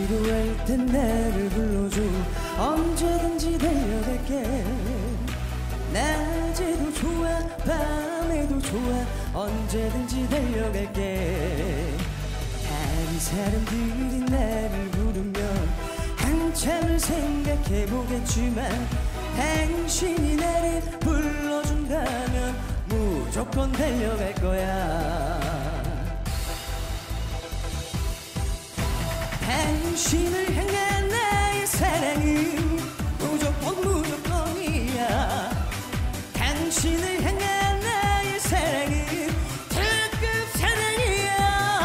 필요할 땐 나를 불러줘. 언제든지 달려갈게. 낮에도 좋아 밤에도 좋아 언제든지 달려갈게. 다른 사람들이 나를 부르면 한참을 생각해보겠지만 당신이 나를 불러준다면 무조건 달려갈 거야. 당신을 향한 나의 사랑은 무조건 무조건이야. 당신을 향한 나의 사랑은 특급 사랑이야.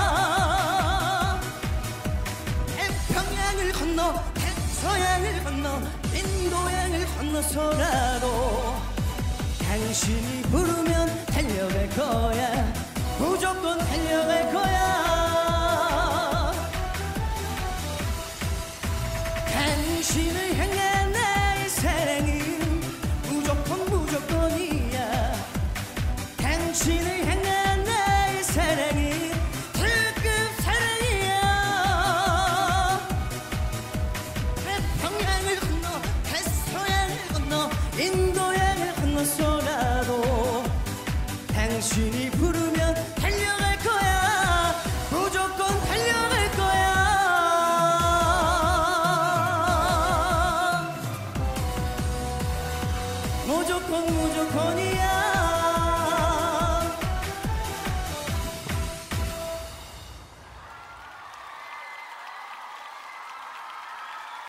태평양을 건너 서양을 건너 인도양을 건너서라도 당신이 부르면 달려갈 거야. 무조건 달려갈 거야. 당신을 향한 나의 사랑은 무조건 무조건이야. 당신을 향한 나의 사랑은 특급 사랑이야. 태평양을 건너 대서양을 건너 인도양을 건너서라도 당신이 부르면 달려갈 거야. 무조건 달려갈 거야. 무조건 무조건이야.